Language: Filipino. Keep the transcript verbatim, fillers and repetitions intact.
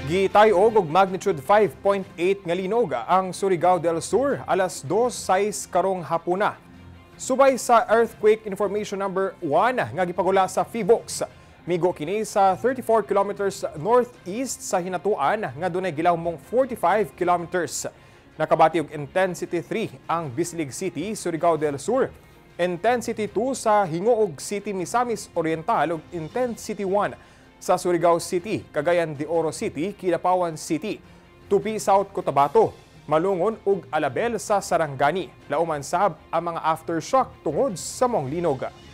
Gitayog og magnitude five point eight nga linog ang Surigao del Sur alas dos sais karong hapuna. Subay sa earthquake information number one nga gipagula sa Phivolcs. Migo kini sa thirty-four kilometers northeast sa hinatuan nga dunay gilawmong forty-five kilometers. Nakabati og intensity three ang Bislig City, Surigao del Sur. Intensity two sa Hingoog City, Misamis Oriental ug intensity one sa Surigao City, Cagayan de Oro City, Kidapawan City, Tupi South Cotabato, Malungon ug Alabel sa Sarangani. Lauman sab ang mga aftershock tungod sa mong linog.